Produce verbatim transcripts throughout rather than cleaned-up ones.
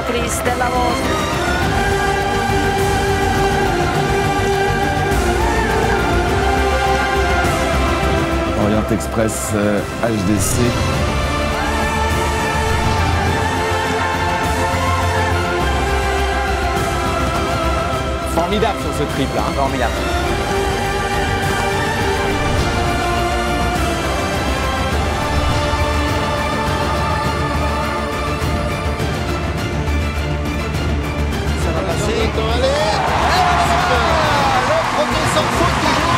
Beatrice Della Voce. Orient Express euh, H D C. Formidable sur ce triple, hein. Formidable. Ça va passer. Allez. Le premier sans faute qui joue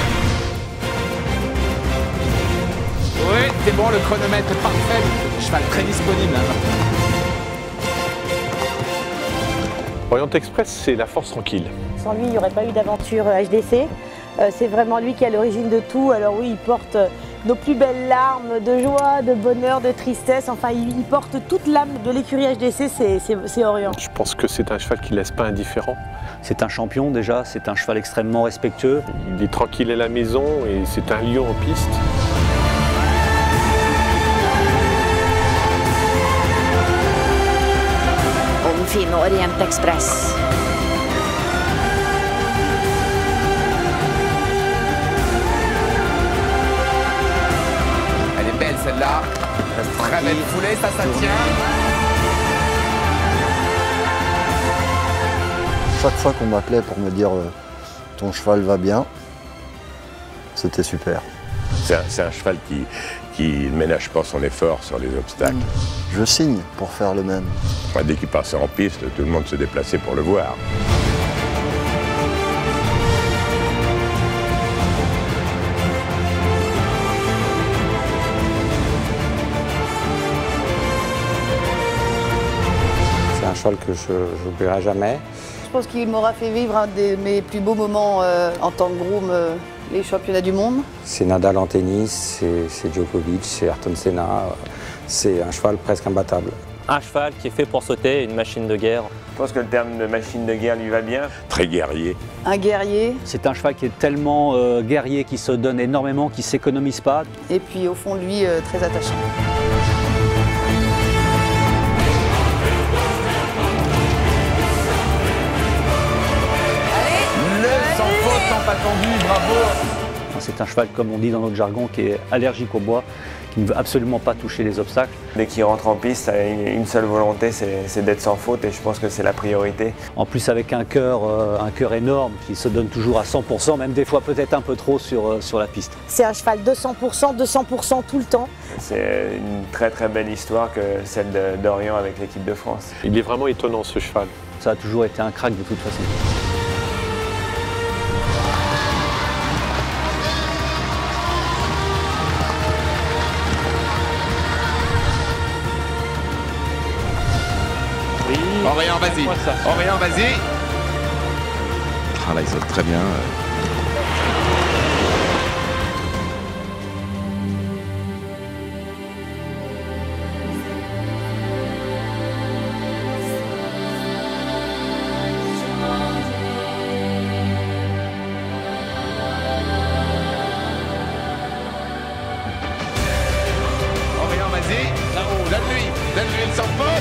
ensuite. Oui, c'est bon, le chronomètre parfait. Cheval très disponible. Hein. Orient Express, c'est la force tranquille. Sans lui, il n'y aurait pas eu d'aventure H D C. Euh, c'est vraiment lui qui est à l'origine de tout. Alors oui, il porte nos plus belles larmes de joie, de bonheur, de tristesse. Enfin, il, il porte toute l'âme de l'écurie H D C, c'est Orient. Je pense que c'est un cheval qui ne laisse pas indifférent. C'est un champion déjà, c'est un cheval extrêmement respectueux. Il est tranquille à la maison et c'est un lion en piste. Infine Orient Express. Elle est belle celle-là. Très belle foulée, ça, ça tient. Chaque fois qu'on m'appelait pour me dire euh, ton cheval va bien, c'était super. C'est un, un cheval qui, qui ne ménage pas son effort sur les obstacles. Je signe pour faire le même. Enfin, dès qu'il passait en piste, tout le monde se déplaçait pour le voir. C'est un cheval que je n'oublierai jamais. Je pense qu'il m'aura fait vivre un de mes plus beaux moments euh, en tant que groom, euh, les championnats du monde. C'est Nadal en tennis, c'est Djokovic, c'est Ayrton Senna. C'est un cheval presque imbattable. Un cheval qui est fait pour sauter, une machine de guerre. Je pense que le terme de machine de guerre lui va bien. Très guerrier. Un guerrier. C'est un cheval qui est tellement euh, guerrier, qui se donne énormément, qui ne s'économise pas. Et puis au fond de lui, euh, très attachant. Attendu, bravo. C'est un cheval, comme on dit dans notre jargon, qui est allergique au bois, qui ne veut absolument pas toucher les obstacles. Dès qu'il rentre en piste, ça a une seule volonté, c'est d'être sans faute et je pense que c'est la priorité. En plus avec un cœur euh, un cœur énorme qui se donne toujours à cent pour cent, même des fois peut-être un peu trop sur, euh, sur la piste. C'est un cheval de cent pour cent, de cent pour cent tout le temps. C'est une très très belle histoire que celle d'Orient avec l'équipe de France. Il est vraiment étonnant ce cheval. Ça a toujours été un crack de toute façon. Orient, vas-y. Orient, vas-y. Ah là, il saute très bien. Orient, vas-y. Là-haut, donne-lui. Donne-lui une sans faute.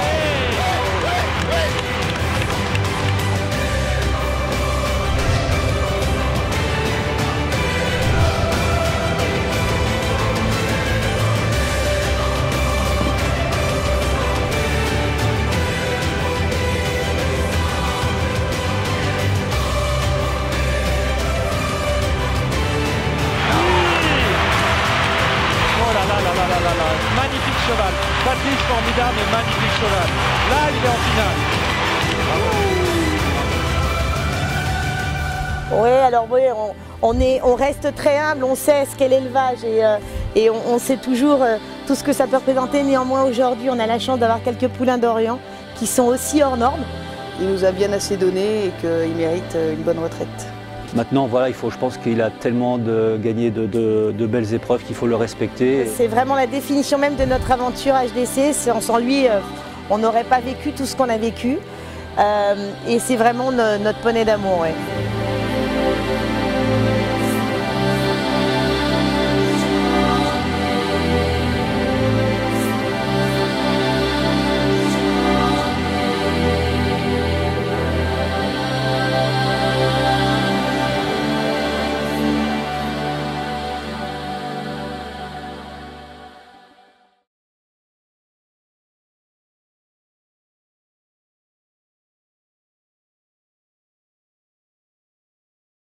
Magnifique cheval. Patrice formidable et magnifique cheval. Là, il est en finale. Oui, alors oui, on, on, est, on reste très humble, on sait ce qu'est l'élevage et, euh, et on, on sait toujours euh, tout ce que ça peut représenter. Néanmoins, aujourd'hui, on a la chance d'avoir quelques poulains d'Orient qui sont aussi hors normes. Il nous a bien assez donné et qu'il mérite une bonne retraite. Maintenant, voilà, il faut, je pense qu'il a tellement de, gagné de, de, de belles épreuves qu'il faut le respecter. C'est vraiment la définition même de notre aventure H D C. Sans lui, euh, on n'aurait pas vécu tout ce qu'on a vécu. Euh, et c'est vraiment no, notre poney d'amour. Ouais.